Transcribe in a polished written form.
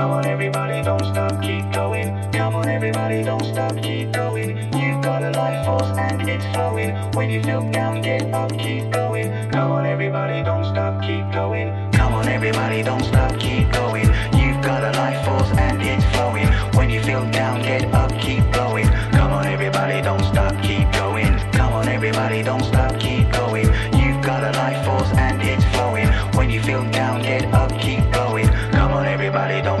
Come on everybody, don't stop, keep going. Come on everybody, don't stop, keep going. You've got a life force and it's flowing. When you feel down, get up, keep going. Come on everybody, don't stop, keep going. Come on everybody, don't stop, keep going. You've got a life force and it's flowing. When you feel down, get up, keep going. Come on everybody, don't stop, keep going. Come on everybody, don't stop, keep going. You've got a life force and it's flowing. When you feel down, get up, keep going. Come on everybody, don't